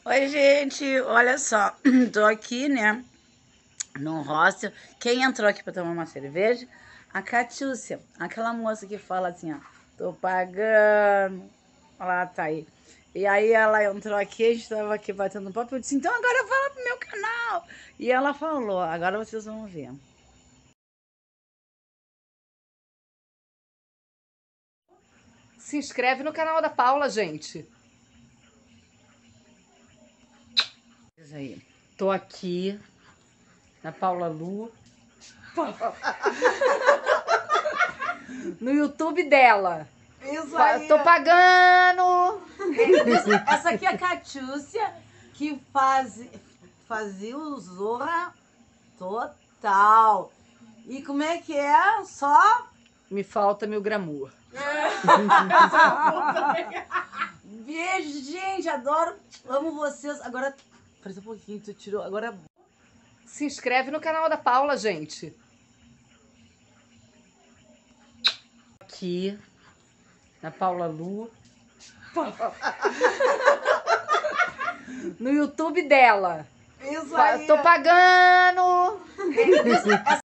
Oi, gente, olha só, tô aqui, né, no hostel. Quem entrou aqui pra tomar uma cerveja? A Catiúcia, aquela moça que fala assim, ó, tô pagando, ela tá aí. E aí ela entrou aqui, a gente tava aqui batendo papo, eu disse, então agora fala pro meu canal. E ela falou, agora vocês vão ver. Se inscreve no canal da Paula, gente. Diz aí, tô aqui na Paula Lu, No YouTube dela. isso aí. Tô pagando. Essa aqui é a Catiúcia, que fazia o Zorra total. E como é que é? Só Me falta meu glamour. beijo, gente. Adoro. Amo vocês. Agora, parece um pouquinho, tu tirou. Agora. Se inscreve no canal da Paula, gente. Aqui, na Paula Lu. No YouTube dela. Isso aí. Tô pagando.